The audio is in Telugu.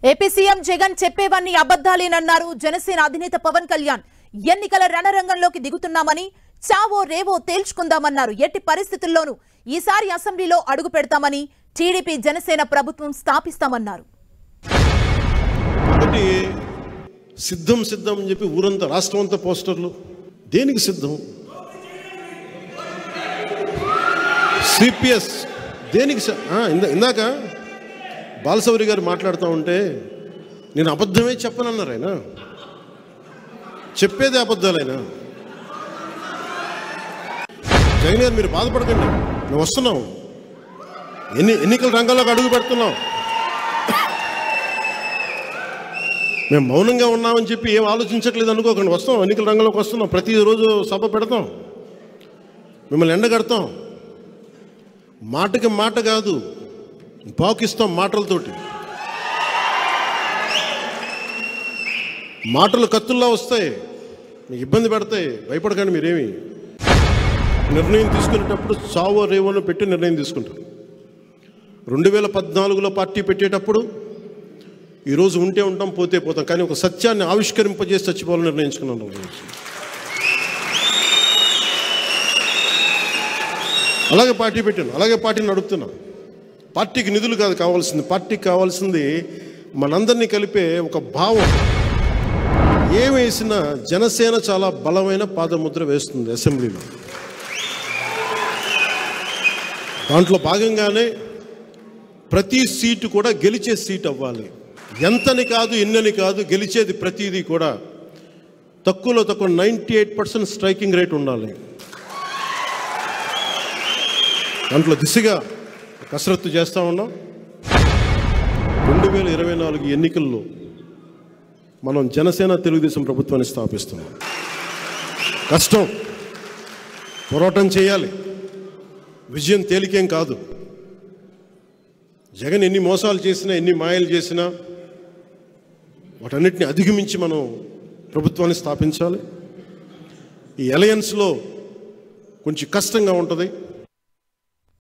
ఏపీ సీఎం జగన్ చెప్పేవన్నీ అబద్ధాలేనన్నారు జనసేన అధినేత పవన్ కళ్యాణ్. ఎన్నికల రణరంగంలోకి దిగుతున్నామని చావో రేవో తేల్చుకుందామన్నారు. ఎట్టి పరిస్థితుల్లోనూ ఈసారి అసెంబ్లీలో అడుగు పెడతామని, టీడీపీ జనసేన ప్రభుత్వం స్థాపిస్తామన్నారు. సిద్ధం సిద్ధం అని చెప్పి ఊరంతా రాష్ట్రం అంతా పోస్టర్లు. దేనికి సిద్ధం? సిపిఎస్ దేనికి? ఇందాక బాలశౌరి గారు మాట్లాడుతూ ఉంటే నేను అబద్ధమే చెప్పనన్నారు. ఆయన చెప్పేదే అబద్ధాలైనా. జగన్ గారు మీరు బాధపడకండి, మేము వస్తున్నాం, ఎన్నికల రంగంలోకి అడుగు పెడుతున్నాం. మేము మౌనంగా ఉన్నామని చెప్పి ఏం ఆలోచించట్లేదు అనుకోకండి. వస్తాం, ఎన్నికల రంగంలోకి వస్తున్నాం. ప్రతిరోజు సభ పెడతాం, మిమ్మల్ని ఎండగడతాం. మాటకి మాట కాదు, పాకిస్తాం మాటలతోటి. మాటలు కత్తుల్లా వస్తాయి, మీకు ఇబ్బంది పెడతాయి. భయపడకండి. మీరేమి నిర్ణయం తీసుకునేటప్పుడు చావో రేవోను పెట్టి నిర్ణయం తీసుకుంటారు. 2014లో పార్టీ పెట్టేటప్పుడు ఈరోజు ఉంటే ఉంటాం, పోతే పోతాం, కానీ ఒక సత్యాన్ని ఆవిష్కరింపజేసి చచ్చిపోవాలని నిర్ణయించుకున్నాను. అలాగే పార్టీ పెట్టాను, అలాగే పార్టీని నడుపుతున్నాం. పార్టీకి నిధులు కాదు కావాల్సింది, పార్టీకి కావాల్సింది మనందరినీ కలిపే ఒక భావం. ఏం వేసినా జనసేన చాలా బలమైన పాదముద్ర వేస్తుంది అసెంబ్లీలో. దాంట్లో భాగంగానే ప్రతి సీటు కూడా గెలిచే సీట్ అవ్వాలి. ఎంతని కాదు, ఎన్నని కాదు, గెలిచేది ప్రతిదీ కూడా తక్కువలో తక్కువ 98% స్ట్రైకింగ్ రేట్ ఉండాలి. దాంట్లో దిశగా కసరత్తు చేస్తూ ఉన్నాం. 2024 ఎన్నికల్లో మనం జనసేన తెలుగుదేశం ప్రభుత్వాన్ని స్థాపిస్తున్నాం. కష్టం, పోరాటం చేయాలి. విజయం తేలికేం కాదు. జగన్ ఎన్ని మోసాలు చేసినా, ఎన్ని మాయలు చేసినా వాటన్నిటిని అధిగమించి మనం ప్రభుత్వాన్ని స్థాపించాలి. ఈ అలయన్స్లో కొంచెం కష్టంగా ఉంటుంది.